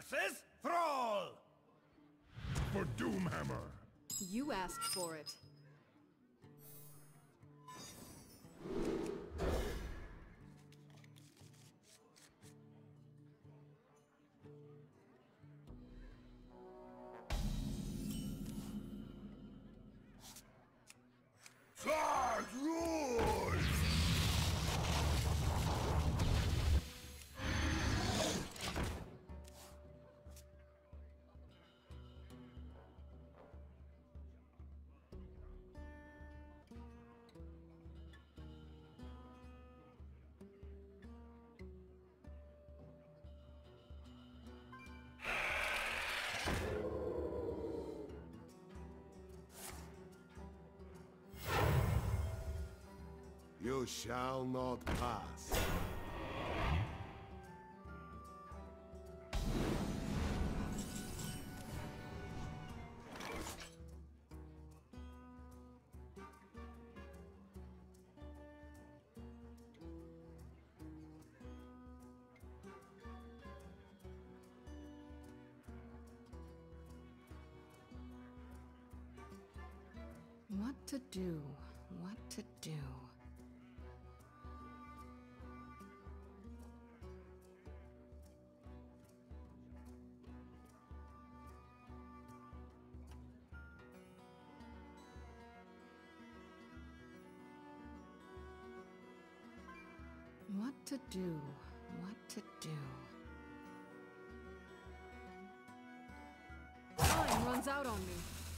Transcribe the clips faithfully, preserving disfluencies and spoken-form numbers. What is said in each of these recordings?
versus Thrall! For Doomhammer! You asked for it. Charge rules! You shall not pass. What to do? What to do? What to do? What to do? Time runs out on me.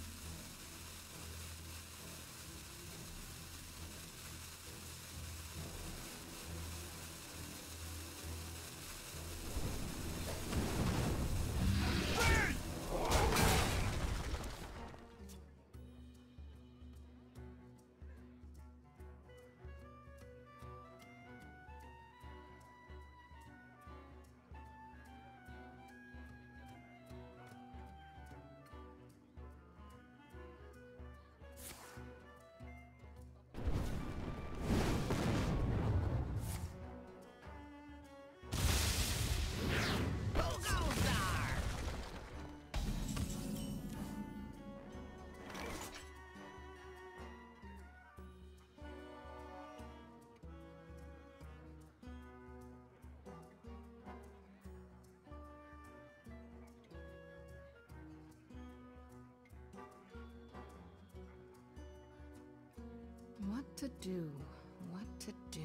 What to do? What to do?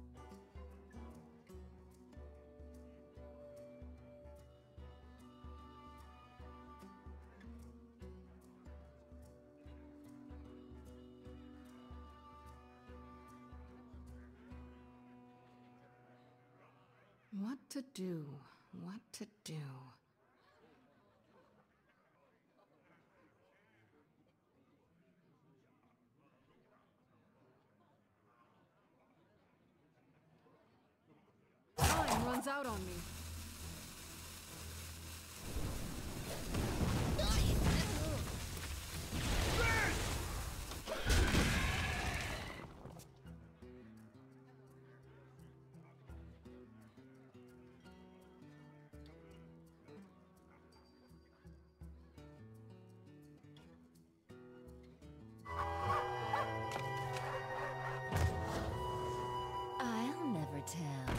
What to do? What to do? Time runs out on me. I'll never tell.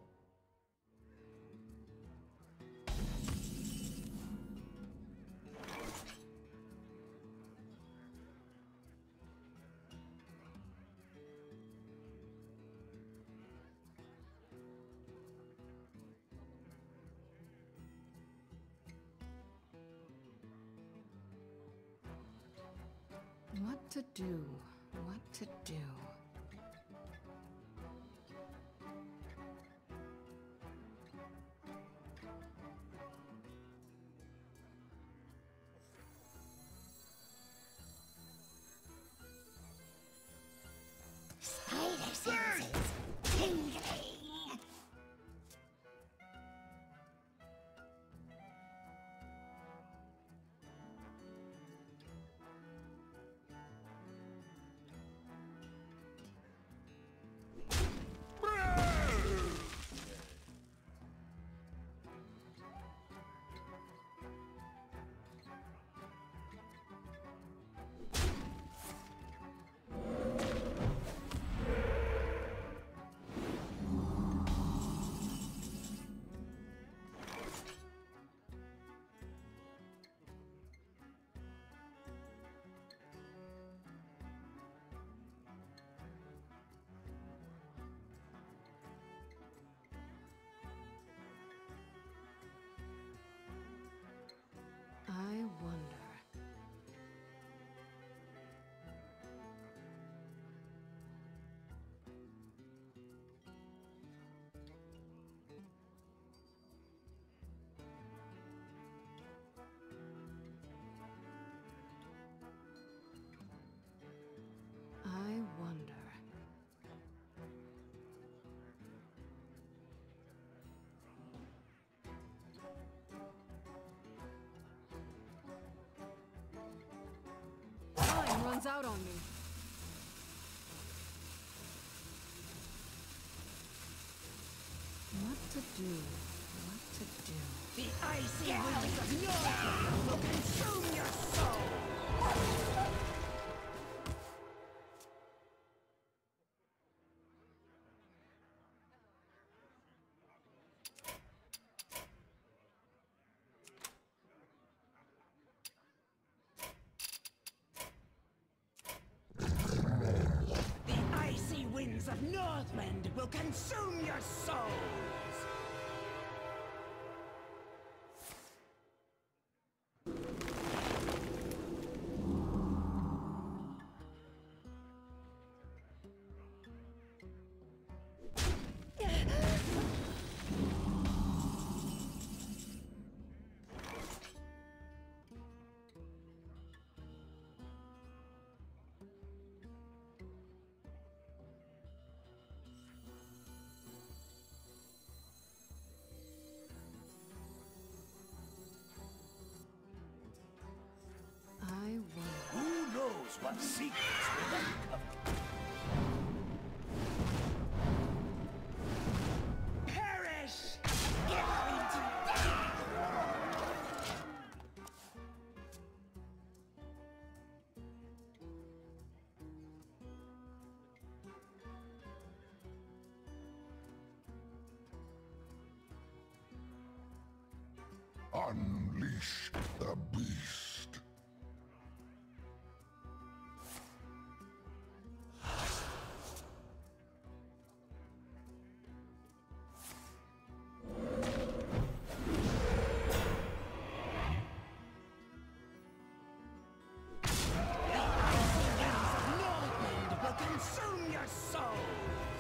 What to do? What to do? Spider senses tingling. runs out on me. What to do? What to do? The icy winds of North will consume your soul! The icy winds of Northland will consume your souls! I wonder. Who knows what secrets will uncover? Perish! Get ready to die! Unleash the beast. Northland will consume your souls!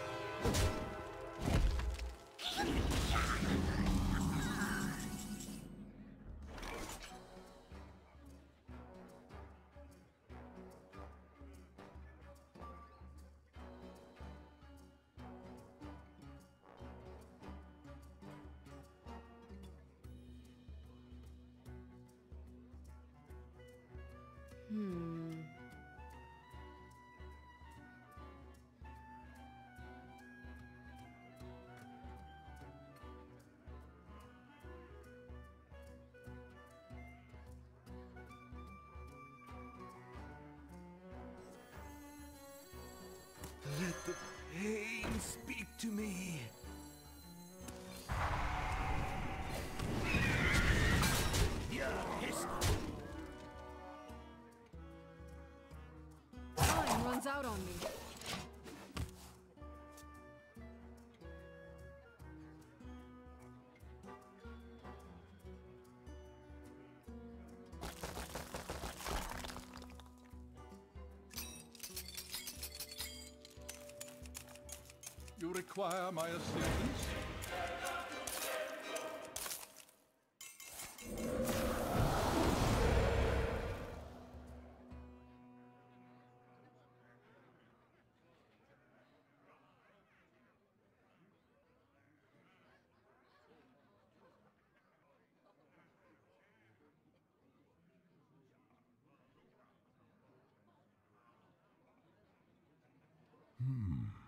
Hmm. Let the pain speak to me. Yeah, history. Time runs out on me. You require my assistance? Hmm.